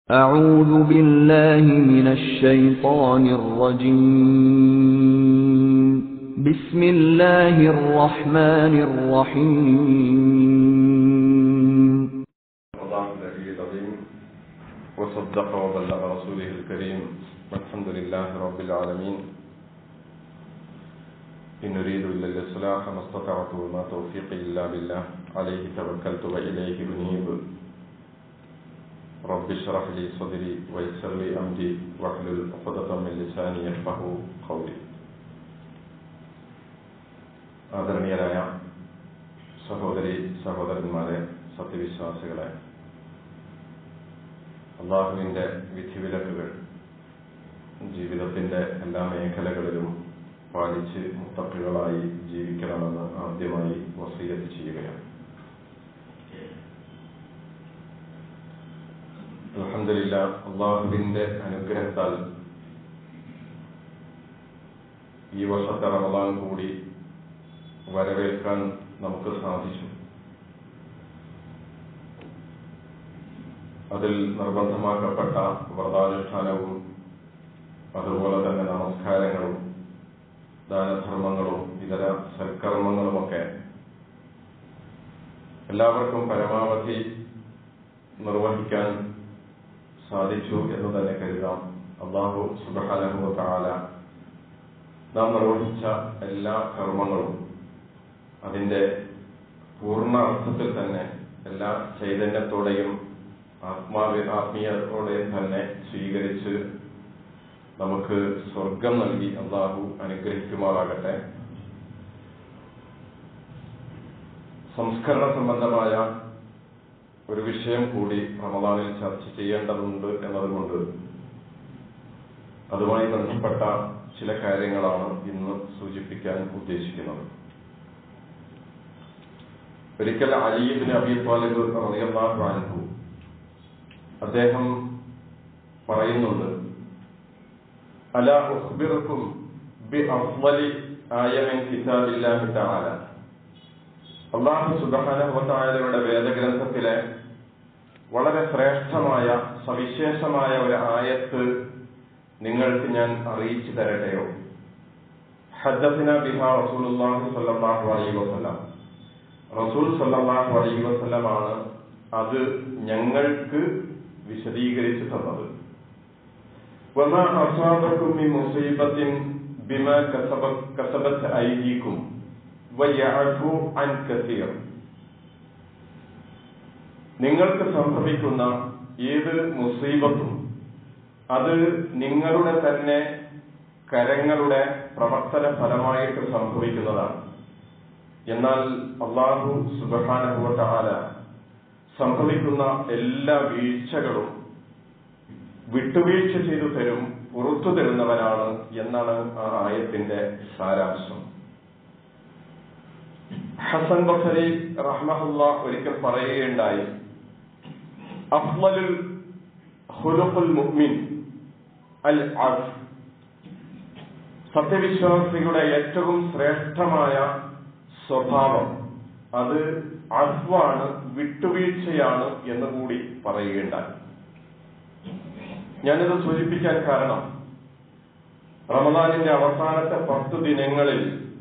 أعوذ بالله من الشيطان الرجيم بسم الله الرحمن الرحيم الله العلي العظيم وصدق وبلغ رسوله الكريم والحمد لله رب العالمين إن أريد إلا الإصلاح ما استطعت وما توفيقي إلا بالله عليه توكلت وإليه أنيب رب اشرح لي صدري ويسر لي أمري واحلل عقدة من لساني يفقهوا قولي. ആദരണീയരായ സഹോദരി സഹോദരന്മാരെ, സത്യവിശ്വാസികളെ, അല്ലാഹുവിന്റെ വിധിവിലക്കുകൾ ജീവിതത്തിന്റെ എല്ലാ മേഖലകളിലും പാലിച്ച് മുത്തഖികളായി ജീവിക്കണമെന്ന് ആദ്യമായി വസിയത്ത് ചെയ്യുകയാണ്. അൽഹംദുലില്ലാഹ്, അല്ലാഹുവിന്റെ അനുഗ്രഹത്താൽ ഈ വർഷത്തെ റമളാൻ കൂടി വരവേൽക്കാൻ നമുക്ക് സാധിച്ചു. അതിൽ നിർബന്ധമാക്കപ്പെട്ട വ്രതാനുഷ്ഠാനവും അതുപോലെ തന്നെ നമസ്കാരങ്ങളും ദാനധർമ്മങ്ങളും ഇതര സൽക്കർമ്മങ്ങളുമൊക്കെ എല്ലാവർക്കും പരമാവധി നിർവഹിക്കാൻ സാധിച്ചു എന്ന് തന്നെ കരുതാം. അല്ലാഹു സുബ്ഹാനഹു വ തആല നാം നിർവഹിച്ച എല്ലാ കർമ്മങ്ങളും അതിന്റെ പൂർണ്ണ അർത്ഥത്തിൽ തന്നെ എല്ലാ ചൈതന്യത്തോടെയും ആത്മീയത്തോടെയും തന്നെ സ്വീകരിച്ച് നമുക്ക് സ്വർഗം നൽകി അല്ലാഹു അനുഗ്രഹിക്കുമാറാകട്ടെ. സംസ്കരണ സംബന്ധമായ ഒരു വിഷയം കൂടി റമളാനിൽ ചർച്ച ചെയ്യേണ്ടതുണ്ട് എന്നതുകൊണ്ട് അതുമായി ബന്ധപ്പെട്ട ചില കാര്യങ്ങളാണ് ഇന്ന് സൂചിപ്പിക്കാൻ ഉദ്ദേശിക്കുന്നത്. ഒരിക്കൽ അലി ഇബ്നു അബീ ത്വാലിബ് റളിയല്ലാഹു അൻഹു അദ്ദേഹം പറയുന്നുണ്ട്, അലാ ഉഖ്ബിറുക്കും ബി അഫ്ളലി ആയ മിൻ കിതാബില്ലാഹി തആല. അല്ലാഹു സുബ്ഹാനഹു വ തആലയുടെ വേദഗ്രന്ഥത്തിലെ വളരെ ശ്രേഷ്ഠമായ സവിശേഷമായ ഒരു ആയത്ത് നിങ്ങൾക്ക് ഞാൻ അറിയിച്ചു തരട്ടെയോ? ഹദ്ദസനാ ബിഹാ റസൂലുള്ളാഹി സ്വല്ലല്ലാഹു അലൈഹി വസല്ലം. റസൂൽ സ്വല്ലല്ലാഹു അലൈഹി വസല്ലം ആണ് അത് ഞങ്ങൾക്ക് വിശദീകരിച്ചു തന്നത്. വമാ അസാബകും മിൻ മുസീബത്തിൻ ബിമാ കസബത് ഐദീകും വയഅഫു അൻ കസീർ. നിങ്ങൾക്ക് സംഭവിക്കുന്ന ഏത് മുസീബത്തും അത് നിങ്ങളുടെ തന്നെ കരങ്ങളുടെ പ്രവർത്തന ഫലമായിട്ട് സംഭവിക്കുന്നതാണ്. എന്നാൽ അല്ലാഹു സുബ്ഹാനഹു വ തആല സംഭവിക്കുന്ന എല്ലാ വീഴ്ചകളും വിട്ടുവീഴ്ച ചെയ്തു തരും, പുറത്തു തരുന്നവനാണ് എന്നാണ് ആ ആയത്തിന്റെ സാരാംശം. ഹസൻ ബസരി റഹ്മഹുല്ലാഹ് ഒരിക്കൽ പറയുകയുണ്ടായി, അഫ്ളലുൽ ഖുലുഖുൽ മുഅ്മിൻ അൽ അഫ്. സത്യവിശ്വാസിയുടെ ഏറ്റവും ശ്രേഷ്ഠമായ സ്വഭാവം അത് അഫ്വാണ്, വിട്ടുവീഴ്ചയാണ് എന്നുകൂടി പറയുകയുണ്ടായി. ഞാനിത് സൂചിപ്പിക്കാൻ കാരണം റമളാനിന്റെ അവസാനത്തെ 10 ദിനങ്ങളിൽ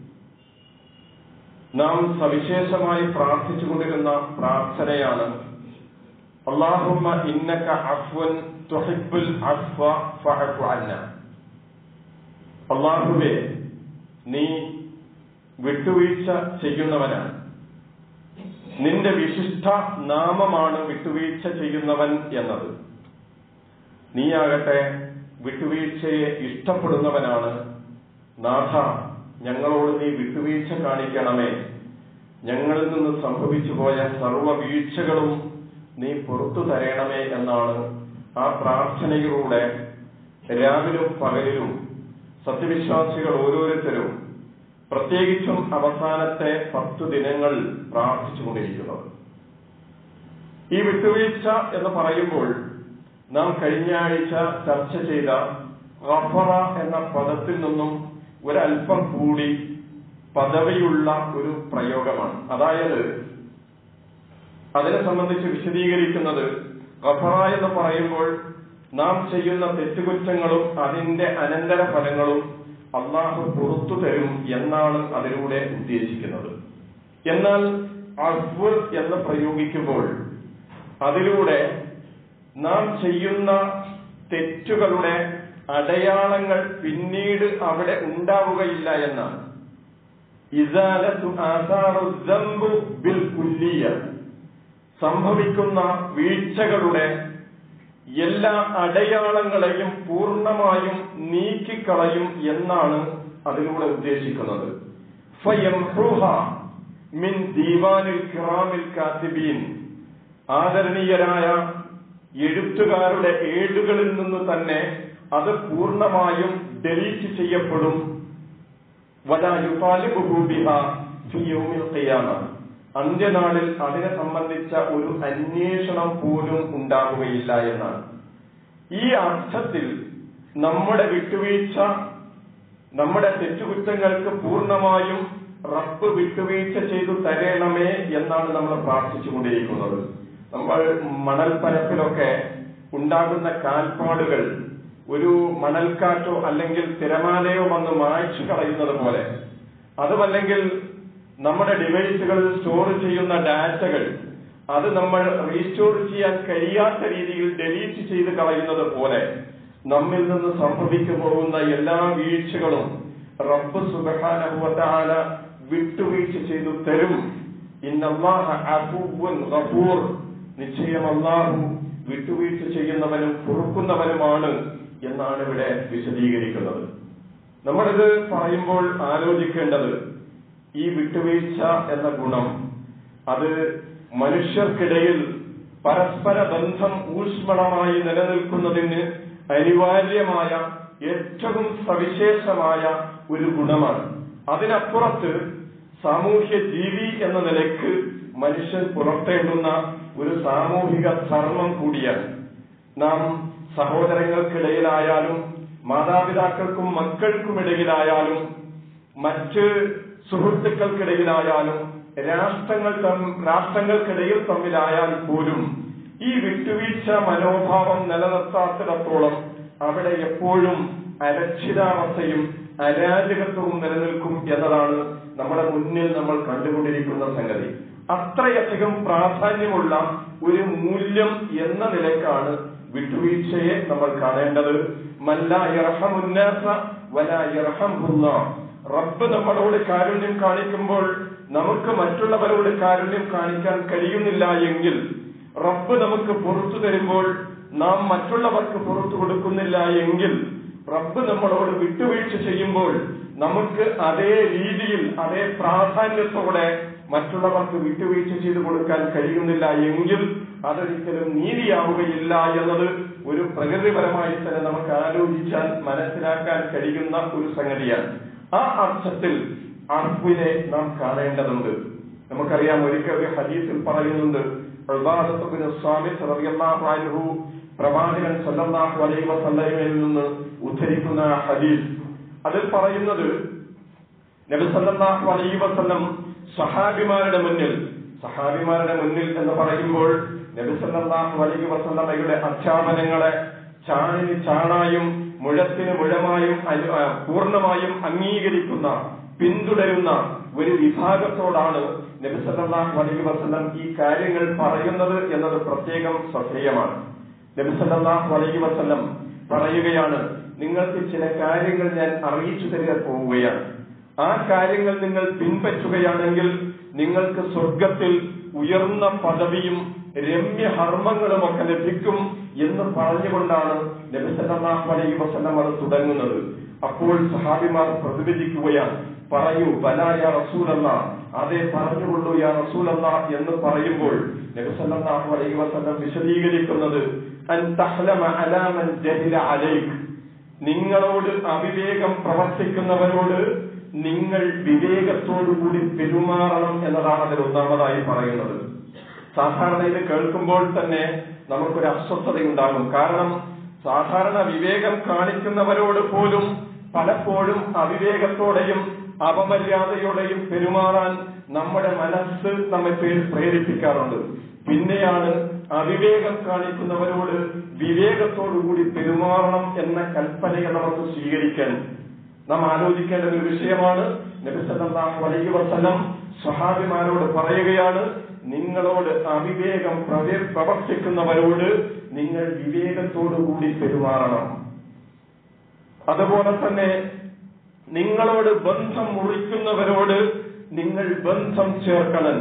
നാം സവിശേഷമായി പ്രാർത്ഥിച്ചുകൊണ്ടിരുന്ന പ്രാർത്ഥനയാണ്, അല്ലാഹുമ്മ ഇന്നക അഫ്വൻ തുഹിബ്ബുൽ അഫ്വ ഫഅഫു അന്നാ. അല്ലാഹുവേ, നീ വിട്ടുവീഴ്ച ചെയ്യുന്നവനാണ്. നിന്റെ വിശിഷ്ട നാമമാണ് വിട്ടുവീഴ്ച ചെയ്യുന്നവൻ എന്നത്. നീയാകട്ടെ വിട്ടുവീഴ്ചയെ ഇഷ്ടപ്പെടുന്നവനാണ്. നാഥ, ഞങ്ങളോട് നീ വിട്ടുവീഴ്ച കാണിക്കണമേ. ഞങ്ങളിൽ നിന്ന് സംഭവിച്ചു പോയ സർവ്വ വീഴ്ചകളും നീ പുറത്തു തരണമേ എന്നാണ് ആ പ്രാർത്ഥനയിലൂടെ രാവിലും പകലിലും സത്യവിശ്വാസികൾ ഓരോരുത്തരും പ്രത്യേകിച്ചും അവസാനത്തെ 10 ദിനങ്ങൾ പ്രാർത്ഥിച്ചുകൊണ്ടിരിക്കുന്നത്. ഈ വിട്ടുവീഴ്ച എന്ന് പറയുമ്പോൾ നാം കഴിഞ്ഞ ആഴ്ച ചർച്ച ചെയ്ത ഗഫറ എന്ന പദത്തിൽ നിന്നും ഒരൽപ്പം കൂടി പദവിയുള്ള ഒരു പ്രയോഗമാണ്. അതായത് അതിനെ സംബന്ധിച്ച് വിശദീകരിക്കുന്നത് ഗഫറ എന്ന് പറയുമ്പോൾ നാം ചെയ്യുന്ന തെറ്റുകുറ്റങ്ങളും അതിന്റെ അനന്തര ഫലങ്ങളും അള്ളാഹു പുറത്തു തരും എന്നാണ് അതിലൂടെ ഉദ്ദേശിക്കുന്നത്. എന്നാൽ അഫ്വ് എന്ന് പ്രയോഗിക്കുമ്പോൾ അതിലൂടെ നാം ചെയ്യുന്ന തെറ്റുകളുടെ അടയാളങ്ങൾ പിന്നീട് അവിടെ ഉണ്ടാവുകയില്ല എന്നാണ്. ഇസാലത്തു ആസാറു ദംബു ബിൽ കുല്ലിയ, സംഭവിക്കുന്ന വീഴ്ചകളുടെ എല്ലാ അടയാളങ്ങളെയും പൂർണ്ണമായും നീക്കിക്കളയും എന്നാണ് അതിലൂടെ ഉദ്ദേശിക്കുന്നത്. ഫയംഹുഹ മിൻ ദീവാനിൽ കിറാമിൽ കാത്തിബീൻ, ആദരണീയരായ എഴുത്തുകാരുടെ ഏടുകളിൽ നിന്ന് തന്നെ അത് പൂർണ്ണമായും ഡെലീറ്റ് ചെയ്യപ്പെടും. വലാ യുതാലിബുഹു ബിഹാ ഫി യൗമിൽ ഖിയാമ, അന്ത്യനാളിൽ അതിനെ സംബന്ധിച്ച ഒരു അന്വേഷണം പോലും ഉണ്ടാവുകയില്ല എന്നാണ്. ഈ അർത്ഥത്തിൽ നമ്മുടെ വിട്ടുവീഴ്ച, നമ്മുടെ തെറ്റുകുറ്റങ്ങൾക്ക് പൂർണ്ണമായും റബ്ബ് വിട്ടുവീഴ്ച ചെയ്തു തരണമേ എന്നാണ് നമ്മൾ പ്രാർത്ഥിച്ചുകൊണ്ടിരിക്കുന്നത്. നമ്മൾ മണൽപ്പരപ്പിലൊക്കെ ഉണ്ടാകുന്ന കാൽപ്പാടുകൾ ഒരു മണൽക്കാറ്റോ അല്ലെങ്കിൽ തിരമാലയോ വന്ന് മായ്ച്ചു കളയുന്നത് പോലെ, അതുമല്ലെങ്കിൽ നമ്മുടെ ഡിവൈസുകളിൽ സ്റ്റോർ ചെയ്യുന്ന ഡാറ്റകൾ അത് നമ്മൾ റീസ്റ്റോർ ചെയ്യാൻ കഴിയാത്ത രീതിയിൽ ഡെലീറ്റ് ചെയ്ത് കളയുന്നത് പോലെ നമ്മിൽ നിന്ന് സംഭവിച്ചു പോകുന്ന എല്ലാ വീഴ്ചകളും റബ്ബ് സുബ്ഹാനഹു വ തആല വിട്ടുവീഴ്ച ചെയ്തു തരും. ഇന്നല്ലാഹ അഫൂവുൻ ഗഫൂർ, നിശ്ചയം അല്ലാഹു വിട്ടുവീഴ്ച ചെയ്യുന്നവനും പൊറുക്കുന്നവനുമാണ് എന്നാണ് ഇവിടെ വിശദീകരിക്കുന്നത്. നമ്മളിത് പറയുമ്പോൾ ആലോചിക്കേണ്ടത്, ഈ വിട്ടുവീഴ്ച എന്ന ഗുണം അത് മനുഷ്യർക്കിടയിൽ പരസ്പര ബന്ധം ഊഷ്മളമായി നിലനിൽക്കുന്നതിന് അനിവാര്യമായ ഏറ്റവും സവിശേഷമായ ഒരു ഗുണമാണ്. അതിനപ്പുറത്ത് സാമൂഹ്യ ജീവി എന്ന നിലയ്ക്ക് മനുഷ്യൻ പുലർത്തേണ്ടുന്ന ഒരു സാമൂഹിക ധർമ്മം കൂടിയാണ്. നാം സഹോദരങ്ങൾക്കിടയിലായാലും മാതാപിതാക്കൾക്കും മക്കൾക്കുമിടയിലായാലും മറ്റ് സുഹൃത്തുക്കൾക്കിടയിലായാലും രാഷ്ട്രങ്ങൾക്കിടയിൽ തമ്മിലായാൽ പോലും ഈ വിട്ടുവീഴ്ച മനോഭാവം നിലനിർത്താത്തിടത്തോളം അവിടെ എപ്പോഴും അരക്ഷിതാവസ്ഥയും അരാജകത്വവും നിലനിൽക്കും എന്നതാണ് നമ്മുടെ മുന്നിൽ നമ്മൾ കണ്ടുകൊണ്ടിരിക്കുന്ന സംഗതി. അത്രയധികം പ്രാധാന്യമുള്ള ഒരു മൂല്യം എന്ന നിലയ്ക്കാണ് വിട്ടുവീഴ്ചയെ നമ്മൾ കാണേണ്ടത്. മല്ലാ യർഹമുന്നാസ വലാ യർഹമുല്ലാഹ്, റബ്ബ് നമ്മളോട് കാരുണ്യം കാണിക്കുമ്പോൾ നമുക്ക് മറ്റുള്ളവരോട് കാരുണ്യം കാണിക്കാൻ കഴിയുന്നില്ല എങ്കിൽ, റബ്ബ് നമുക്ക് പുറത്തു തരുമ്പോൾ നാം മറ്റുള്ളവർക്ക് പുറത്തു കൊടുക്കുന്നില്ല എങ്കിൽ, റബ്ബ് നമ്മളോട് വിട്ടുവീഴ്ച ചെയ്യുമ്പോൾ നമുക്ക് അതേ രീതിയിൽ അതേ പ്രാധാന്യത്തോടെ മറ്റുള്ളവർക്ക് വിട്ടുവീഴ്ച ചെയ്തു കൊടുക്കാൻ കഴിയുന്നില്ല എങ്കിൽ അതൊരിക്കലും നീതിയാവുകയില്ല എന്നത് ഒരു പ്രകൃതിപരമായി തന്നെ നമുക്ക് ആലോചിച്ചാൽ മനസ്സിലാക്കാൻ കഴിയുന്ന ഒരു സംഗതിയാണ്. ആ അർത്ഥത്തിൽ അർഫിനെ നാം കാണേണ്ടതുണ്ട്. നമുക്കറിയാം, ഒരിക്കൽ ഒരു ഹദീസിൽ പറയുന്നുണ്ട്, ഉബാദത്ത് ബിൻ സ്വാമിത് റളിയല്ലാഹു അൻഹു പ്രവാചകൻ സല്ലല്ലാഹു അലൈഹി വസല്ലമയിൽ നിന്ന് ഉദ്ധരിക്കുന്ന ഹദീസ്, അതിൽ പറയുന്നത് നബി സല്ലല്ലാഹു അലൈഹി വസല്ലം സഹാബിമാരുടെ മുന്നിൽ എന്ന് പറയുമ്പോൾ നബി സല്ലല്ലാഹു അലൈഹി വസല്ലമയുടെ അധ്യാപനങ്ങളെ ചാണിന് ചാണായും മുഴത്തിന് മുഴമായും പൂർണ്ണമായും അംഗീകരിക്കുന്ന പിന്തുടരുന്ന ഒരു വിഭാഗത്തോടാണ് നബി സല്ലല്ലാഹു അലൈഹി വസല്ലം ഈ കാര്യങ്ങൾ പറയുന്നത് എന്നത് പ്രത്യേകം ശ്രദ്ധേയമാണ്. നബി സല്ലല്ലാഹു അലൈഹി വസല്ലം പറയുകയാണ്, നിങ്ങൾക്ക് ചില കാര്യങ്ങൾ ഞാൻ അറിയിച്ചു തരാൻ പോവുകയാണ്. ആ കാര്യങ്ങൾ നിങ്ങൾ പിൻപറ്റുകയാണെങ്കിൽ നിങ്ങൾക്ക് സ്വർഗത്തിൽ ഉയർന്ന പദവിയും രമ്യഹർമ്മങ്ങളുമൊക്കെ ലഭിക്കും എന്ന് പറഞ്ഞുകൊണ്ടാണ് നബി സല്ലല്ലാഹു അലൈഹി വസല്ലം അത് തുടങ്ങുന്നത്. അപ്പോൾ സഹാബിമാർ പ്രതിവചിക്കുകയാണ്, പറയൂ ബലാ യാ റസൂലല്ലാഹ്, അതേ പറഞ്ഞുകൊള്ളൂ യാ റസൂലല്ലാഹ് എന്ന് പറയുമ്പോൾ നബി സല്ലല്ലാഹു അലൈഹി വസല്ലം വിശദീകരിക്കുന്നത്, അൻ തഹ്ലമ അലാ മൻ ജഹില അലൈക്, നിങ്ങളോട് അവിവേകം പ്രവർത്തിക്കുന്നവരോട് നിങ്ങൾ വിവേകത്തോടുകൂടി പെരുമാറണം എന്നതാണ് അതിൽ ഒന്നാമതായി പറയുന്നത്. സാധാരണ ഇത് കേൾക്കുമ്പോൾ തന്നെ നമുക്കൊരു അസ്വസ്ഥതയുണ്ടാകും. കാരണം സാധാരണ വിവേകം കാണിക്കുന്നവരോട് പോലും പലപ്പോഴും അവിവേകത്തോടെയും അപമര്യാദയോടെയും പെരുമാറാൻ നമ്മുടെ മനസ്സ് നമ്മെ പ്രേരിപ്പിക്കാറുണ്ട്. പിന്നെയാണ് അവിവേകം കാണിക്കുന്നവരോട് വിവേകത്തോടുകൂടി പെരുമാറണം എന്ന കൽപ്പനയെ നമുക്ക് സ്വീകരിക്കാൻ നാം ആലോചിക്കേണ്ട ഒരു വിഷയമാണ്. നബി സല്ലല്ലാഹു അലൈഹി വസല്ലം സ്വഹാബിമാരോട് പറയുകയാണ്, നിങ്ങളോട് അവിവേകം പ്രവർത്തിക്കുന്നവരോട് നിങ്ങൾ വിവേകത്തോടുകൂടി പെരുമാറണം. അതുപോലെ തന്നെ നിങ്ങളോട് ബന്ധം മുറിക്കുന്നവരോട് നിങ്ങൾ ബന്ധം ചേർക്കണം.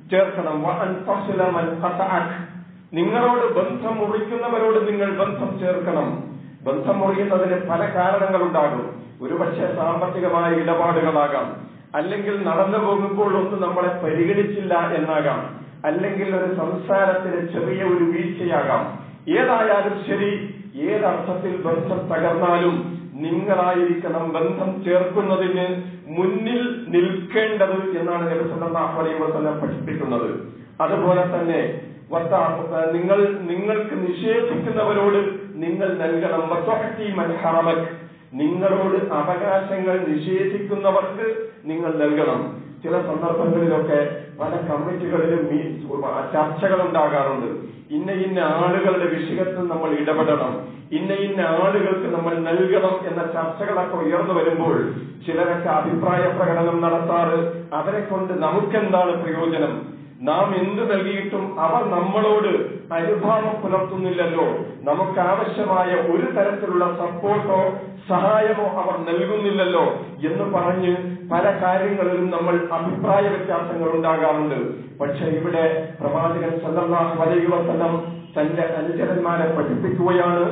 നിങ്ങളോട് ബന്ധം മുറിക്കുന്നവരോട് നിങ്ങൾ ബന്ധം ചേർക്കണം. ബന്ധം മുറിയുന്നതിന് പല കാരണങ്ങളുണ്ടാകും. ഒരുപക്ഷെ സാമ്പത്തികമായ ഇടപാടുകളാകാം, അല്ലെങ്കിൽ നടന്നു പോകുമ്പോൾ ഒന്നും നമ്മളെ പരിഗണിച്ചില്ല എന്നാകാം, അല്ലെങ്കിൽ ഒരു സംസാരത്തിന് ചെറിയ ഒരു വീഴ്ചയാകാം. ഏതായാലും ശരി, ഏതർത്ഥത്തിൽ ബന്ധം തകർന്നാലും നിങ്ങളായിരിക്കണം ബന്ധം ചേർക്കുന്നതിന് മുന്നിൽ നിൽക്കേണ്ടത് എന്നാണ് നബി സല്ലല്ലാഹു അലൈഹി വസല്ലം പഠിപ്പിക്കുന്നത്. അതുപോലെ തന്നെ നിങ്ങൾക്ക് നിഷേധിക്കുന്നവരോട് നിങ്ങൾ നൽകണം. നിങ്ങളോട് അവകാശങ്ങൾ നിഷേധിക്കുന്നവർക്ക് നിങ്ങൾ നൽകണം. ചില സന്ദർഭങ്ങളിലൊക്കെ പല കമ്മിറ്റികളിലും ചർച്ചകൾ ഉണ്ടാകാറുണ്ട്. ഇന്ന ആളുകളുടെ വിഷയത്തിൽ നമ്മൾ ഇടപെടണം, ഇന്ന ആളുകൾക്ക് നമ്മൾ നൽകണം എന്ന ചർച്ചകളൊക്കെ ഉയർന്നു വരുമ്പോൾ ചിലരൊക്കെ അഭിപ്രായ പ്രകടനം നടത്താറ്, അവരെ കൊണ്ട് നമുക്കെന്താണ് പ്രയോജനം, നാം എന്ത് നൽകിയിട്ടും അവർ നമ്മളോട് അനുഭാവം പുലർത്തുന്നില്ലല്ലോ, നമുക്ക് ആവശ്യമായ ഒരു തരത്തിലുള്ള സപ്പോർട്ടോ സഹായമോ അവർ നൽകുന്നില്ലല്ലോ എന്ന് പറഞ്ഞ് പല കാര്യങ്ങളിലും നമ്മൾ അഭിപ്രായ വ്യത്യാസങ്ങൾ ഉണ്ടാകാറുണ്ട്. പക്ഷെ ഇവിടെ പ്രവാചകൻ സല്ലല്ലാഹു അലൈഹി വസല്ലം തന്റെ അനുചരന്മാരെ പഠിപ്പിക്കുകയാണ്,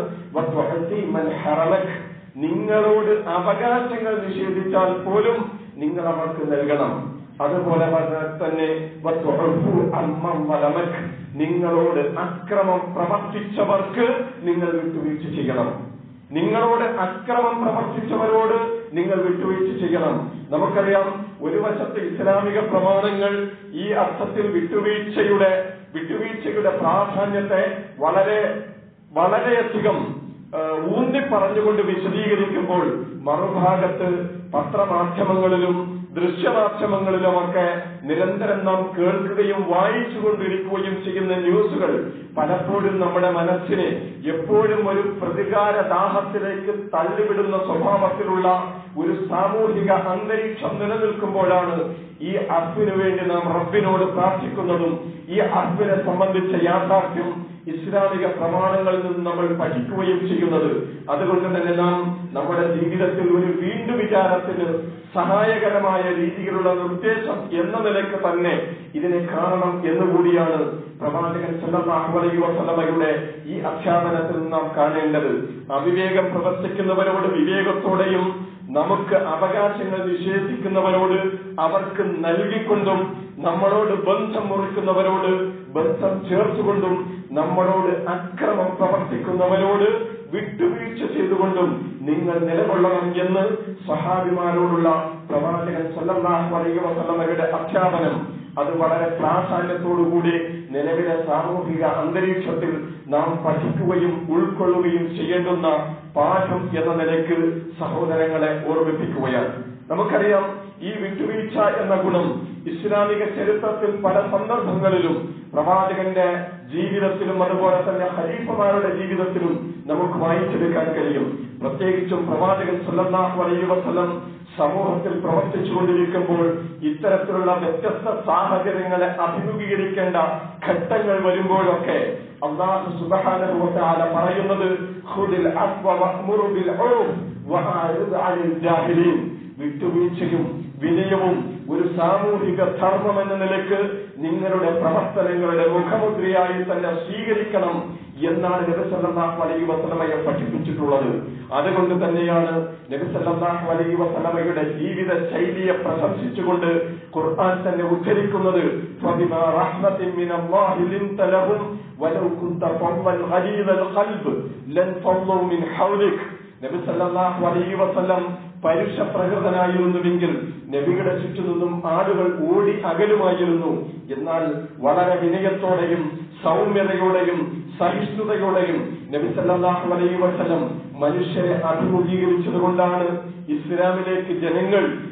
നിങ്ങളോട് അവകാശങ്ങൾ നിഷേധിച്ചാൽ പോലും നിങ്ങൾ അവർക്ക് നൽകണം. അതുപോലെ തന്നെ നിങ്ങളോട് അക്രമം പ്രവർത്തിച്ചവർക്ക് നിങ്ങൾ വിട്ടുവീഴ്ച ചെയ്യണം. നിങ്ങളോട് അക്രമം പ്രവർത്തിച്ചവരോട് നിങ്ങൾ വിട്ടുവീഴ്ച ചെയ്യണം. നമുക്കറിയാം, ഒരു വശത്ത് ഇസ്ലാമിക പ്രമാണങ്ങൾ ഈ അർത്ഥത്തിൽ വിട്ടുവീഴ്ചയുടെ പ്രാധാന്യത്തെ വളരെയധികം ഊന്നി പറഞ്ഞുകൊണ്ട് വിശദീകരിക്കുമ്പോൾ, മറുഭാഗത്ത് പത്രമാധ്യമങ്ങളിലും ദൃശ്യമാധ്യമങ്ങളിലുമൊക്കെ നിരന്തരം നാം കേൾക്കുകയും വായിച്ചുകൊണ്ടിരിക്കുകയും ചെയ്യുന്ന ന്യൂസുകൾ പലപ്പോഴും നമ്മുടെ മനസ്സിനെ എപ്പോഴും ഒരു പ്രതികാര ദാഹത്തിലേക്ക് തള്ളിവിടുന്ന സ്വഭാവത്തിലുള്ള ഒരു സാമൂഹിക അന്തരീക്ഷം നിലനിൽക്കുമ്പോഴാണ് ഈ അർപ്പിനു വേണ്ടി നാം റബ്ബിനോട് പ്രാർത്ഥിക്കുന്നതും ഈ അർപ്പിനെ സംബന്ധിച്ച യാഥാർത്ഥ്യം ഇസ്ലാമിക പ്രമാണങ്ങളിൽ നിന്ന് നമ്മൾ പഠിക്കുകയും ചെയ്യുന്നത്. അതുകൊണ്ട് തന്നെ നാം നമ്മുടെ ജീവിതത്തിൽ ഒരു വീണ്ടും വിചാരത്തിന് സഹായകരമായ രീതിയിലുള്ള നിർദ്ദേശം എന്ന നിലയ്ക്ക് തന്നെ ഇതിനെ കാണണം എന്നുകൂടിയാണ് പ്രവാചകൻ സല്ലല്ലാഹു അലൈഹി വസല്ലമയുടെ ഈ അധ്യാപനത്തിൽ നാം കാണേണ്ടത്. അവിവേകം പ്രവർത്തിക്കുന്നവരോട് വിവേകത്തോടെയും നമുക്ക് അവകാശങ്ങൾ നിഷേധിക്കുന്നവരോട് അവർക്ക് നൽകിക്കൊണ്ടും നമ്മളോട് ബന്ധം മുറിക്കുന്നവരോട് ബന്ധം ചേർത്തുകൊണ്ടും നമ്മളോട് അക്രമം പ്രവർത്തിക്കുന്നവരോട് വിട്ടുവീഴ്ച ചെയ്തുകൊണ്ടും നിങ്ങൾ നിലകൊള്ളണം എന്ന് സ്വഹാബിമാരോടുള്ള പ്രവാചകൻ സല്ലല്ലാഹു അലൈഹി വസല്ലമയുടെ അധ്യാപനം അത് വളരെ പ്രാധാന്യത്തോടുകൂടി നിലവിലെ സാമൂഹിക അന്തരീക്ഷത്തിൽ നാം പഠിക്കുകയും ഉൾക്കൊള്ളുകയും ചെയ്യേണ്ടുന്ന പാഠം എന്ന നിലയ്ക്ക് സഹോദരങ്ങളെ ഓർമ്മിപ്പിക്കുകയാണ്. നമുക്കറിയാം, ഈ വിട്ടുവീഴ്ച എന്ന ഗുണം ഇസ്ലാമിക ചരിത്രത്തിൽ പല സന്ദർഭങ്ങളിലും പ്രവാചകന്റെ ജീവിതത്തിലും അതുപോലെ തന്നെ ഖലീഫമാരുടെ ജീവിതത്തിലും നമുക്ക് വായിച്ചെടുക്കാൻ കഴിയും. പ്രത്യേകിച്ചും പ്രവാചകൻ സല്ലല്ലാഹു അലൈഹി വസല്ലം സമൂഹത്തിൽ പ്രവർത്തിച്ചുകൊണ്ടിരിക്കുമ്പോൾ ഇത്തരത്തിലുള്ള വ്യത്യസ്ത സാഹചര്യങ്ങളെ അഭിമുഖീകരിക്കേണ്ട ഘട്ടങ്ങൾ വരുമ്പോഴൊക്കെ അല്ലാഹു സുബ്ഹാനഹു വ തആല പറയുന്നത്, ഖുദിൽ അഫ്വ വഅ്മുറു ബിൽ ഉർഫ് വഅരിദ് അനിൽ ജാഹിലീൻ. വിട്ടുവീഴ്ചയും വിനയവും ഒരു സാമൂഹിക ധർമ്മം എന്ന നിലയ്ക്ക് നിങ്ങളുടെ പ്രവർത്തനങ്ങളുടെ മുഖമുദ്രയായി തന്നെ സ്വീകരിക്കണം എന്നാണ് നബി സല്ലല്ലാഹു അലൈഹി വസല്ലമയെ പഠിപ്പിച്ചിട്ടുള്ളത്. അതുകൊണ്ട് തന്നെയാണ് നബി സല്ലല്ലാഹു അലൈഹി വസല്ലമയുടെ ജീവിത ശൈലിയെ പ്രശംസിച്ചുകൊണ്ട് ഖുർആൻ തന്നെ ഉദ്ധരിക്കുന്നത്, ഫബിമാ റഹ്മത്തിൻ മിനല്ലാഹി ലിൻത ലഹും വലൗ കുൻത ഫവ്വൻ ഗലീദൽ ഖൽബ് ലൻ ഫവ്വു മിൻ ഹൗലിക്. നബി സല്ലല്ലാഹു അലൈഹി വസല്ലം പരുഷ പ്രകൃതനായിരുന്നുവെങ്കിൽ നബിയുടെ ചുറ്റുനിന്നും ആളുകൾ ഓടി അകലുമായിരുന്നു. എന്നാൽ വളരെ വിനയത്തോടെയും സൗമ്യതയോടെയും സഹിഷ്ണുതയോടെയും നബി സല്ലല്ലാഹു അലൈഹി വസല്ലം മനുഷ്യരെ അഭിമുഖീകരിച്ചതുകൊണ്ടാണ് ഇസ്ലാമിലേക്ക് ജനങ്ങൾ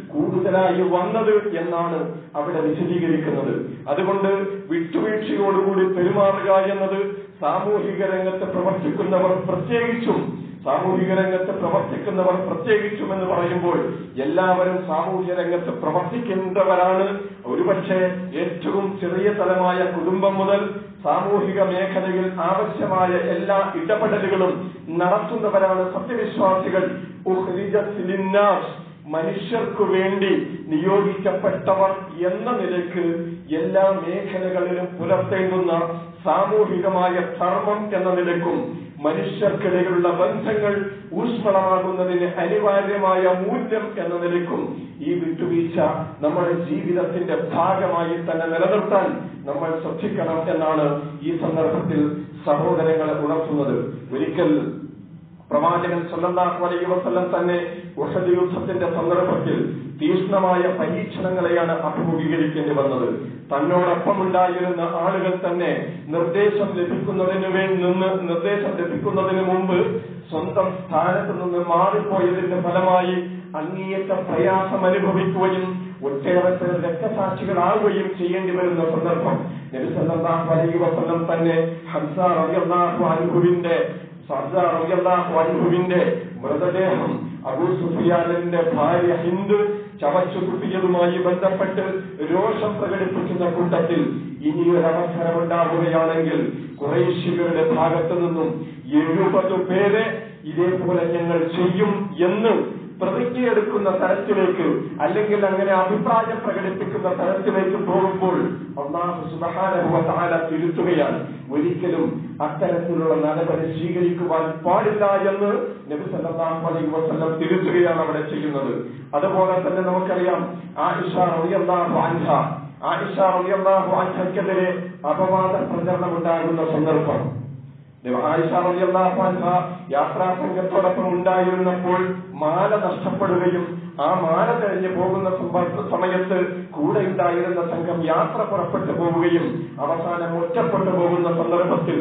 കൂടുതലായി വന്നത് എന്നാണ് അവിടെ വിശദീകരിക്കുന്നത്. അതുകൊണ്ട് വിട്ടുവീഴ്ചയോടുകൂടി പെരുമാറുക എന്നത് സാമൂഹിക രംഗത്ത് പ്രവർത്തിക്കുന്നവർ പ്രത്യേകിച്ചും എന്ന് പറയുമ്പോൾ എല്ലാവരും സാമൂഹ്യ രംഗത്ത് പ്രവർത്തിക്കേണ്ടവരാണ്. ഒരുപക്ഷെ ഏറ്റവും ചെറിയ തലമായ കുടുംബം മുതൽ സാമൂഹിക മേഖലയിൽ ആവശ്യമായ എല്ലാ ഇടപെടലുകളും നടത്തുന്നവരാണ് സത്യവിശ്വാസികൾ. മനുഷ്യർക്കു വേണ്ടി നിയോഗിക്കപ്പെട്ടവർ എന്ന നിലയ്ക്ക് എല്ലാ മേഖലകളിലും പുലർത്തേണ്ടുന്ന സാമൂഹികമായ ധർമ്മം എന്ന നിലയ്ക്കും മനുഷ്യർക്കിടയിലുള്ള ബന്ധങ്ങൾ ഊഷ്മളമാകുന്നതിന് അനിവാര്യമായ മൂല്യം എന്ന നിലയ്ക്കും ഈ വിട്ടുവീഴ്ച നമ്മുടെ ജീവിതത്തിന്റെ ഭാഗമായി തന്നെ നിലനിർത്താൻ നമ്മൾ ശ്രദ്ധിക്കണം എന്നാണ് ഈ സന്ദർഭത്തിൽ സഹോദരങ്ങളെ ഉണർത്തുന്നത്. ഒരിക്കൽ പ്രവാചകൻ സല്ലല്ലാഹു അലൈഹി വസല്ലം തന്നെ ഉഹദ് യുദ്ധത്തിന്റെ സന്ദർഭത്തിൽ തീക്ഷ്ണമായ പരീക്ഷണങ്ങളെയാണ് അഭിമുഖീകരിക്കേണ്ടി വന്നത്. തന്നോടൊപ്പം ഉണ്ടായിരുന്ന ആളുകൾ തന്നെ നിർദ്ദേശം ലഭിക്കുന്നതിന് മുമ്പ് സ്വന്തം സ്ഥാനത്ത് നിന്ന് മാറിപ്പോയതിന്റെ ഫലമായി അങ്ങേയറ്റ പ്രയാസം അനുഭവിക്കുകയും ഒട്ടേറെ പേർ രക്തസാക്ഷികളാവുകയും ചെയ്യേണ്ടി വരുന്ന സന്ദർഭം നബി സല്ലല്ലാഹു അലൈഹി വസല്ലം തന്നെ ഹംസ റളിയല്ലാഹു അൻഹുവിന്റെ മൃതദേഹം അബൂ സുഫിയാനിന്റെ ഭാര്യ ഹിന്ദ് ചവച്ചു തുപ്പിയതുമായി ബന്ധപ്പെട്ട് രോഷം പ്രകടിപ്പിക്കുന്ന കൂട്ടത്തിൽ ഇനിയൊരവസരമുണ്ടാവുകയാണെങ്കിൽ ഖുറൈശികളുടെ ഭാഗത്തു നിന്നും 70 പേരെ ഇതേപോലെ ഞങ്ങൾ ചെയ്യും എന്ന് പ്രതിജ്ഞയെടുക്കുന്ന തരത്തിലേക്ക്, അല്ലെങ്കിൽ അങ്ങനെ അഭിപ്രായം പ്രകടിപ്പിക്കുന്ന തരത്തിലേക്ക് പോകുമ്പോൾ അല്ലാഹു സുബ്ഹാനഹു വ തആല തിരുത്തുകയാണ്. ഒരിക്കലും അത്തരത്തിലുള്ള നടപടി സ്വീകരിക്കുവാൻ പാടില്ല എന്ന് നബി സല്ലല്ലാഹു അലൈഹി വസല്ലം തിരുത്തുകയാണ് അവിടെ ചെയ്യുന്നത്. അതുപോലെ തന്നെ നമുക്കറിയാം ആയിഷ റളിയല്ലാഹു അൻഹയ്ക്കെതിരെ അപവാദ പ്രചരണം ഉണ്ടാകുന്ന സന്ദർഭം. ആയിഷ റളിയല്ലാഹു അൻഹ യാത്രാ സംഘത്തോടൊപ്പം ഉണ്ടായിരുന്നപ്പോൾ മാല നഷ്ടപ്പെടുകയും ആ മാല കഴിഞ്ഞ് പോകുന്ന സമയത്ത് കൂടെ ഉണ്ടായിരുന്ന സംഘം യാത്ര പുറപ്പെട്ടു പോവുകയും അവസാനം ഒറ്റപ്പെട്ടു പോകുന്ന സന്ദർഭത്തിൽ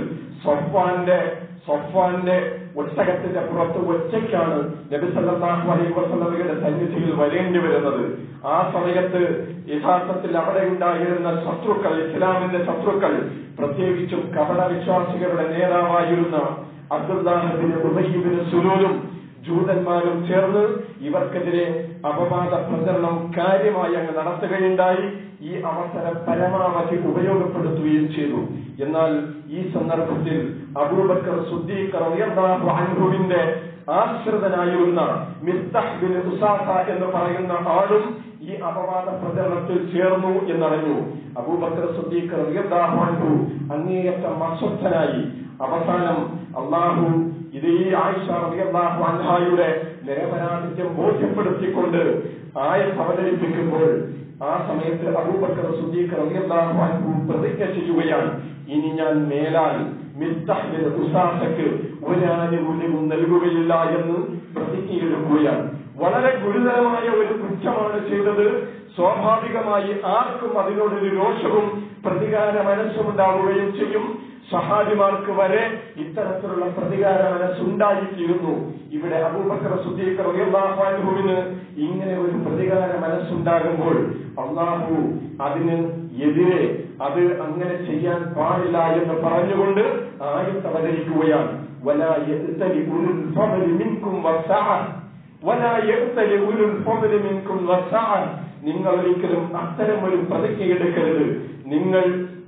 സഫ്വാന്റെ ഒട്ടകത്തിന്റെ പുറത്ത് ഒറ്റയ്ക്കാണ് നബി സല്ലല്ലാഹു അലൈഹി വസല്ലമയുടെ സന്നിധിയിൽ വരേണ്ടി വരുന്നത്. ആ സമയത്ത് യഥാർത്ഥത്തിൽ അവിടെ ഉണ്ടായിരുന്ന ശത്രുക്കൾ, ഇസ്ലാമിന്റെ ശത്രുക്കൾ, പ്രത്യേകിച്ചും കപട വിശ്വാസികളുടെ നേതാവായിരുന്ന അബ്ദുല്ലാഹ് ഇബ്നു ഉബയ്യ് ഇബ്നു സുലൂലും ജൂതന്മാരും ചേർന്ന് ഇവർക്കെതിരെ അപവാദ പ്രചരണം കാര്യമായി അങ്ങ് നടത്തുകയുണ്ടായി. ഈ അവസരം പരമാവധി ഉപയോഗപ്പെടുത്തുകയും ചെയ്തു. എന്നാൽ ഈ സന്ദർഭത്തിൽ അബൂബക്കർ സിദ്ദീഖ് റളിയല്ലാഹു അൻഹുവിന്റെ ആശ്രിതനായിരുന്ന മിസ്തഹ് ബിൻ ഉസാസ എന്ന് പറയുന്ന ആളും ഈ അപവാദ പ്രചരണത്തിൽ ചേർന്നു എന്നറിഞ്ഞു. അബൂബക്കർ സിദ്ദീഖ് റളിയല്ലാഹു അൻഹു അങ്ങേയറ്റം അസ്വസ്ഥനായി. അവസാനം അല്ലാഹു ഇത് ഈ ആയിഷ റളിയല്ലാഹു അൻഹയുടെ നിരപരാധിത്യം ബോധ്യപ്പെടുത്തിക്കൊണ്ട് ആയത്ത് അവതരിപ്പിക്കുമ്പോൾ ആ സമയത്ത് അബൂബക്കർ സിദ്ദീഖ് റളിയല്ലാഹു അൻഹു പ്രതിജ്ഞ ചെയ്യുകയാണ്, ഇനി ഞാൻ മേലാൽ മിസ്തഹ് ബിൻ ഉസാസക്ക് ഒരാനുകൂല്യവും നൽകുകയില്ല എന്ന് പ്രതിജ്ഞയെടുക്കുകയാണ്. വളരെ ഗുരുതരമായ ഒരു കുറ്റമാണ് ചെയ്തത്. സ്വാഭാവികമായി ആർക്കും അതിനോടൊരു രോഷവും പ്രതികാര മനസ്സുണ്ടാവുകയും ചെയ്യും. സഹാബിമാർക്ക് വരെ ഇത്തരത്തിലുള്ള പ്രതികാര മനസ്സുണ്ടായിത്തീരുന്നു. ഇവിടെ അബൂബക്കർ സിദ്ദീഖ് റളിയല്ലാഹു അൻഹുവിന് ഇങ്ങനെ ഒരു പ്രതികാര മനസ്സുണ്ടാകുമ്പോൾ അല്ലാഹു അതിന് എതിരെ അത് അങ്ങനെ ചെയ്യാൻ പാടില്ല എന്ന് പറഞ്ഞുകൊണ്ട് ആയത്ത് അവതരിക്കുകയാണ്. വലാ യഅ്തലി ഉലുൽ ഫദ്ലി മിൻകും വസ്സഅ വലാ യഅ്തലി ഉലുൽ ഫദ്ലി മിൻകും വസ്സഅ. നിങ്ങൾ ഒരിക്കലും അത്തരം ഒരു പ്രതിജ്ഞയെടുക്കരുത്. നിങ്ങൾ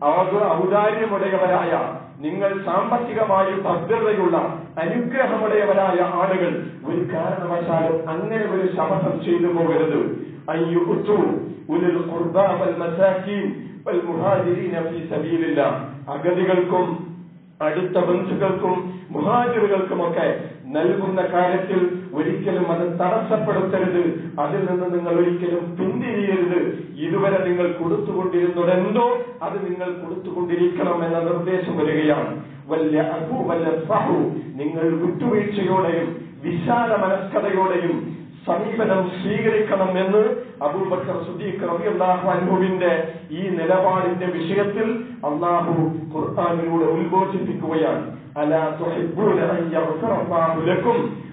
ഔദാര്യമുടയവരായ, നിങ്ങൾ സാമ്പത്തികമായി ഭദ്രതയുള്ള, അനുഗ്രഹമുടയവരായ ആളുകൾ ഒരു കാരണവശാലും അങ്ങനെ ഒരു ശപഥം ചെയ്തു പോകരുത്. അയ്യുഉതു ഉലുൽ ഖുർബാ വൽ മസാകീൻ വൽ മുഹാജിരീന ഫീ സബീലില്ലാഹ്. അഗതികൾക്കും അടുത്ത ബന്ധുക്കൾക്കും മുഹാജിറുകൾക്കുമൊക്കെ നൽകുന്ന കാര്യത്തിൽ ഒരിക്കലും അത് തടസ്സപ്പെടുത്തരുത്. അതിൽ നിന്ന് നിങ്ങൾ ഒരിക്കലും പിന്തിരിയരുത്. ഇതുവരെ നിങ്ങൾ കൊടുത്തുകൊണ്ടിരുന്നതെന്തോ അത് നിങ്ങൾ കൊടുത്തുകൊണ്ടിരിക്കണം എന്ന നിർദ്ദേശം വരികയാണ്. നിങ്ങൾ വിട്ടുവീഴ്ചയോടെയും വിശാല മനസ്കതയോടെയും സമീപനം സ്വീകരിക്കണം എന്ന് അബൂബക്കർ സിദ്ദീഖ് റളിയല്ലാഹു അൻഹുവിന്റെ ഈ നിലപാടിന്റെ വിഷയത്തിൽ അല്ലാഹു ഖുർആനിലൂടെ ഉദ്ബോധിപ്പിക്കുകയാണ്. അലാ തുഹിബ്ബൂന അൻ യഗ്ഫിറല്ലാഹു ലക്കും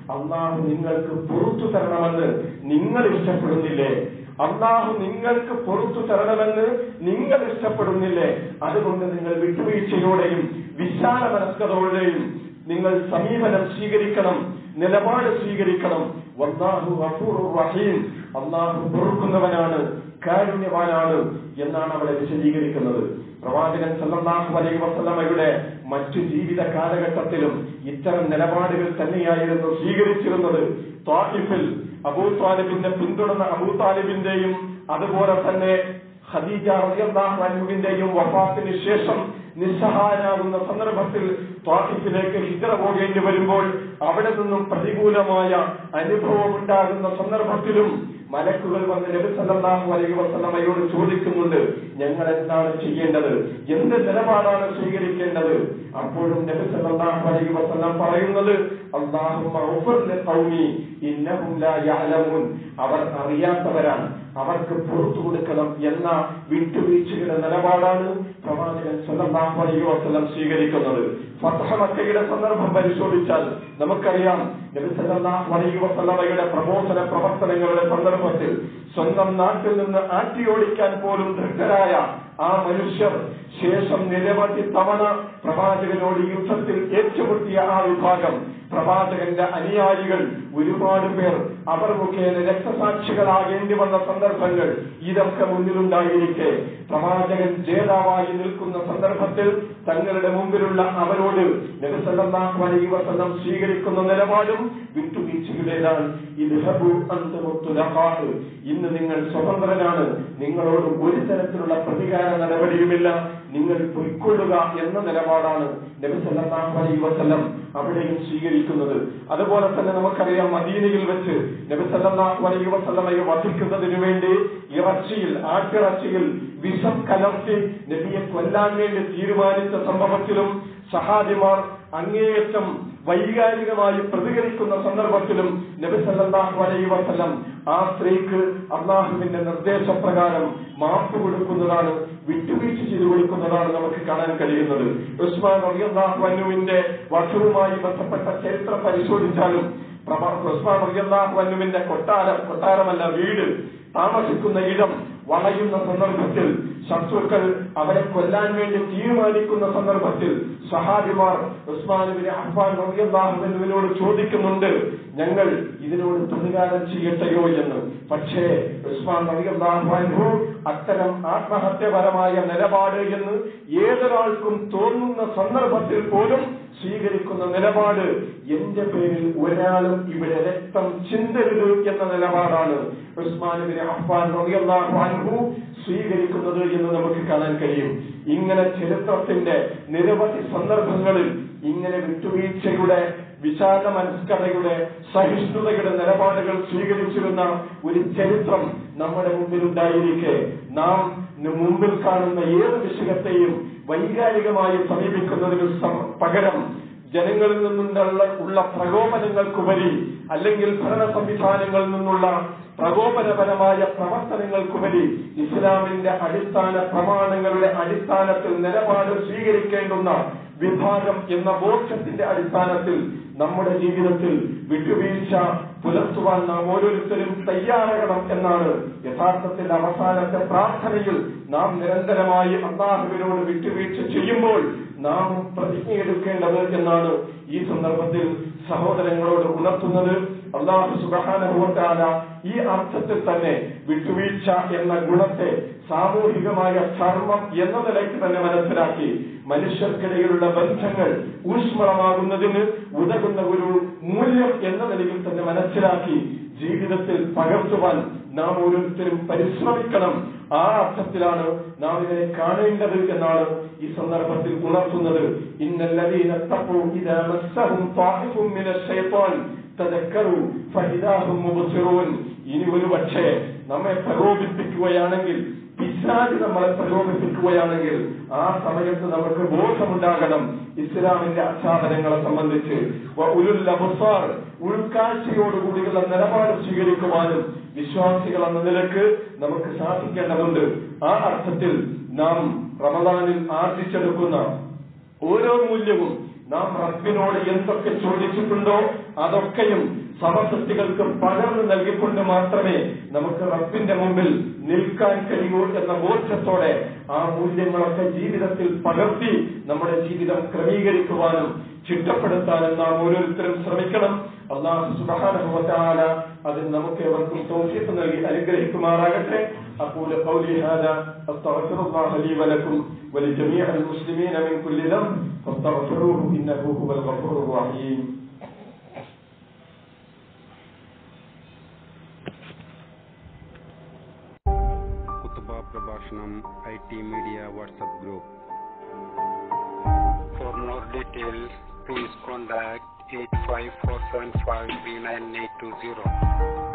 അള്ളാഹു നിങ്ങൾക്ക് പുറത്തു തരണമെന്ന് നിങ്ങൾ ഇഷ്ടപ്പെടുന്നില്ലേ? അള്ളാഹു നിങ്ങൾക്ക് പുറത്തു തരണമെന്ന് നിങ്ങൾ ഇഷ്ടപ്പെടുന്നില്ലേ? അതുകൊണ്ട് നിങ്ങൾ വിട്ടുവീഴ്ചയോടെയും വിശാല മനസ്കതയോടെയും നിങ്ങൾ സമീപനം സ്വീകരിക്കണം, നിലപാട് സ്വീകരിക്കണം. വല്ലാഹു ഗഫൂറുർ റഹീം, അള്ളാഹു പൊറുക്കുന്നവനാണ്, കാരുണ്യവാനാണ് എന്നാണ് അവിടെ വിശദീകരിക്കുന്നത്. പ്രവാചകൻ സല്ലല്ലാഹു അലൈഹി വസല്ലമയുടെ മറ്റു ജീവിത കാലഘട്ടത്തിലും ഇത്തരം നിലപാടുകൾ തന്നെയായിരുന്നു സ്വീകരിച്ചിരുന്നത്. ത്വാഇഫിൽ അബൂ താലിബിന്റെ പിന്തുടർന്ന അബൂ താലിബിന്റെയും അതുപോലെ തന്നെ ഖദീജ റളിയല്ലാഹു അൻഹയുവിന്റെയും വഫാത്തിന് ശേഷം നിസ്സഹായനാകുന്ന സന്ദർഭത്തിൽ ത്വാഇഫിലേക്ക് ഹിജ്റ പോകേണ്ടി വരുമ്പോൾ അവിടെ നിന്നും പ്രതികൂലമായ അനുഭവം ഉണ്ടാകുന്ന സന്ദർഭത്തിലും മലക്കുകൾ വന്ന് നബി സല്ലല്ലാഹു അലൈഹി വസല്ലമയോട് ചോദിക്കുന്നുണ്ട്, ഞങ്ങൾ എന്താണ് ചെയ്യേണ്ടത്, എന്ത് നിലപാടാണ് സ്വീകരിക്കേണ്ടത്? അപ്പോഴും നബി സല്ലല്ലാഹു അലൈഹി വസല്ലം പറയുന്നത്, അല്ലാഹുമ്മ ഗഫിർ ലിഖൗമി ഇന്നഹും ലാ യഅലമൂൻ, അവർ അറിയാത്തവരാണ്, അവർക്ക് പുറത്തു കൊടുക്കണം എന്ന വിട്ടുവീഴ്ചയുടെ നിലപാടാണ് പ്രവാചകൻ സല്ലല്ലാഹു അലൈഹി വസല്ലം സ്വീകരിക്കുന്നത്. ഫത്ഹ് മക്കയുടെ സന്ദർഭം പരിശോധിച്ചാൽ നമുക്കറിയാം, നബി സല്ലല്ലാഹു അലൈഹി വസല്ലമയുടെ പ്രബോധന പ്രവർത്തനങ്ങളുടെ സന്ദർഭത്തിൽ സ്വന്തം നാട്ടിൽ നിന്ന് ആട്ടിയോടിക്കാൻ പോലും ദൃഢരായ ആ മനുഷ്യർ ശേഷം നിരവധി തവണ പ്രവാചകനോട് യുദ്ധത്തിൽ ഏറ്റുമുട്ടിയ ആ വിഭാഗം പ്രവാചകന്റെ അനുയായികൾ ഒരുപാട് പേർ അവർ മുഖേന രക്തസാക്ഷികളാകേണ്ടി വന്ന സന്ദർഭങ്ങൾ ഇതൊക്കെ മുന്നിലുണ്ടായിരിക്കെ പ്രവാചകൻ ജേതാവായി നിൽക്കുന്ന സന്ദർഭത്തിൽ തങ്ങളുടെ മുമ്പിലുള്ള അവരോട് നബി സല്ലല്ലാഹു അലൈഹി വസല്ലം സ്വീകരിക്കുന്ന നിലപാടും വിട്ടുവീഴ്ചയുടേതാണ്. ഇദ്ഹബു അൻതും തുലഖാഹ്, ഇന്ന് നിങ്ങൾ സ്വതന്ത്രരാണ്, നിങ്ങളോട് ഒരു തരത്തിലുള്ള പ്രതികാര നടപടിയുമില്ല, നിങ്ങൾ പൊയ്ക്കൊള്ളുക എന്ന നിലപാടാണ് നബി സല്ലല്ലാഹു അലൈഹി വസല്ലം അവിടെയും സ്വീകരിക്കുന്നത്. അതുപോലെ തന്നെ നമുക്കറിയാം, മദീനയിൽ വെച്ച് നബി സല്ലല്ലാഹു അലൈഹി വസല്ലമയെ വധിക്കുന്നതിനു വേണ്ടി ആട്ടിറച്ചിയിൽ വിഷം കലർത്തി നബിയെ കൊല്ലാൻ വേണ്ടി തീരുമാനിച്ച സംഭവത്തിലും സഹാബിമാർ അങ്ങേയറ്റം വൈകാരികമായി പ്രതികരിക്കുന്ന സന്ദർഭത്തിലും നബി സല്ലല്ലാഹു അലൈഹി വസല്ലം ആ സ്ത്രീക്ക് അള്ളാഹുവിന്റെ നിർദ്ദേശപ്രകാരം മാപ്പ് കൊടുക്കുന്നതാണ്, വിട്ടുവീഴ്ച ചെയ്തു കൊടുക്കുന്നതാണ് നമുക്ക് കാണാൻ കഴിയുന്നത്. ഉസ്മാൻ റളിയല്ലാഹു അൻഹുവിന്റെ വധവുമായി ബന്ധപ്പെട്ട ചരിത്രം പരിശോധിച്ചാലും ഉസ്മാൻ റളിയല്ലാഹു അൻഹുവിന്റെ കൊട്ടാരമല്ല വീട്, താമസിക്കുന്ന ഇടം വളയുന്ന സന്ദർഭത്തിൽ ശത്രുക്കൾ അവരെ കൊല്ലാൻ വേണ്ടി തീരുമാനിക്കുന്ന സന്ദർഭത്തിൽ സഹാബിമാർ ഉസ്മാൻ ഇബ്നു അഫ്ഫാൻ റളിയല്ലാഹു അൻഹുവിനോട് ചോദിക്കുന്നുണ്ട്, ഞങ്ങൾ ഇതിനോട് പ്രതികാരം ചെയ്യട്ടെയോ എന്ന്. പക്ഷേ ഉസ്മാൻ റളിയല്ലാഹു അൻഹു അത്തരം ആത്മഹത്യപരമായ നിലപാട് എന്ന് ഏതൊരാൾക്കും തോന്നുന്ന സന്ദർഭത്തിൽ പോലും സ്വീകരിക്കുന്ന നിലപാട്, എന്റെ പേരിൽ ഒരാളും ഇവിടെ രക്തം ചിന്തരുത് എന്ന നിലപാടാണ് ഉസ്മാൻ ഇബ്നു അഫ്ഫാൻ റളിയല്ലാഹു അൻഹു സ്വീകരിക്കുന്നത് എന്ന് നമുക്ക് കാണാൻ കഴിയും. ഇങ്ങനെ ചരിത്രത്തിന്റെ നിരവധി സന്ദർഭങ്ങളിൽ ഇങ്ങനെ വിട്ടുവീഴ്ചയുടെ, വിശാല മനസ്കതയുടെ, സഹിഷ്ണുതയുടെ നിലപാടുകൾ സ്വീകരിച്ചിരുന്ന ഒരു ചരിത്രം നമ്മുടെ മുമ്പിലുണ്ടായിരിക്കെ നാം മുമ്പിൽ കാണുന്ന ഏത് വിഷയത്തെയും വൈകാരികമായി സമീപിക്കുന്നതിന് പകരം ജനങ്ങളിൽ നിന്നുള്ള പ്രകോപനങ്ങൾക്കുപരി അല്ലെങ്കിൽ ഭരണ സംവിധാനങ്ങളിൽ നിന്നുള്ള പ്രകോപനപരമായ പ്രവർത്തനങ്ങൾക്കുപരി ഇസ്ലാമിന്റെ അടിസ്ഥാന പ്രമാണങ്ങളുടെ അടിസ്ഥാനത്തിൽ നിലപാട് സ്വീകരിക്കേണ്ടുന്ന വിഭാഗം എന്ന ബോധ്യത്തിന്റെ അടിസ്ഥാനത്തിൽ നമ്മുടെ ജീവിതത്തിൽ വിട്ടുവീഴ്ച പുലർത്തുവാൻ നാം ഓരോരുത്തരും തയ്യാറാകണം എന്നാണ് യഥാർത്ഥത്തിൽ അവസാനത്തെ പ്രാർത്ഥനയിൽ നാം നിരന്തരമായി അല്ലാഹുവിനോട് വിട്ടുവീഴ്ച ചെയ്യുമ്പോൾ നാം പ്രതിജ്ഞയെടുക്കേണ്ടത് എന്നാണ് ഈ സന്ദർഭത്തിൽ സഹോദരങ്ങളോട് ഉണർത്തുന്നത്. അല്ലാഹു സുബ്ഹാനഹു വ തആല ഈ അർത്ഥത്തിൽ തന്നെ വിട്ടുവീഴ്ച എന്ന ഗുണത്തെ സാമൂഹികമായ ധർമ്മം എന്ന നിലയ്ക്ക് തന്നെ മനസ്സിലാക്കി മനുഷ്യർക്കിടയിലുള്ള ബന്ധങ്ങൾ ഊഷ്മളമാകുന്നതിന് ഉതകുന്ന ഒരു മൂല്യം എന്ന നിലയിൽ തന്നെ മനസ്സിലാക്കി ജീവിതത്തിൽ പകർത്തുവാൻ നാം ഓരോരുത്തരും പരിശ്രമിക്കണം. ആ അർത്ഥത്തിലാണ് നാം ഇതിനെ കാണേണ്ടത് എന്നാണ് ഈ സന്ദർഭത്തിൽ ഉണർത്തുന്നത്. ഇന്നല്ലദീന തഖൂ ഇദാ മസ്സഹും ത്വാഇഫും മിനശ് ശൈത്വാൻ തദക്കറു ഫഇദാ ഹും മുബ്സിറൂൻ. ഇനി ഒരു പക്ഷേ നമ്മെ പ്രകോപിപ്പിക്കുകയാണെങ്കിൽ, പിശാച് നമ്മളെ പ്രകോപിപ്പിക്കുകയാണെങ്കിൽ ആ സമയത്ത് നമുക്ക് ബോധമുണ്ടാകണം ഇസ്ലാമിന്റെ അധ്യാപനങ്ങളെ സംബന്ധിച്ച്. ഉലുൽ അബ്സാർ, ഉൾക്കാഴ്ചയോടുകൂടിയുള്ള നിലപാട് സ്വീകരിക്കുവാനും വിശ്വാസികൾ എന്ന നിലക്ക് നമുക്ക് സാധിക്കേണ്ടതുണ്ട്. ആ അർത്ഥത്തിൽ നാം റമദാനിൽ ആർജിച്ചെടുക്കുന്ന ഓരോ മൂല്യവും നാം റബ്ബിനോട് എന്തൊക്കെ ചോദിച്ചിട്ടുണ്ടോ അതൊക്കെയും സമസൃഷ്ടികൾക്ക് പകർന്നു നൽകിക്കൊണ്ട് മാത്രമേ നമുക്ക് റബ്ബിന്റെ മുമ്പിൽ നിൽക്കാൻ കഴിയൂ എന്ന ബോധ്യത്തോടെ ആ മൂല്യങ്ങളൊക്കെ ജീവിതത്തിൽ പകർത്തി നമ്മുടെ ജീവിതം ക്രമീകരിക്കുവാനും ചിട്ടപ്പെടുത്താനും നാം ഓരോരുത്തരും ശ്രമിക്കണം. അല്ലാഹു സുബ്ഹാനഹു വ തആല അതിന് നമുക്ക് ഏവർക്കും തൗഫീഖ് നൽകി അനുഗ്രഹിക്കുമാറാകട്ടെ. അഖൂലു ഖൗലി ഹാദാ അസ്തഗ്ഫിറുല്ലാഹ ലീ വലക്കും വലിജമീഇൽ മുസ്ലിമീന മിൻ കുല്ലി ദംബ് ഫസ്തഗ്ഫിറൂഹു ഇന്നഹു ഹുവൽ ഗഫൂറുർ റഹീം. Prabhashanam IT Media WhatsApp group. For more details, please contact 854753980.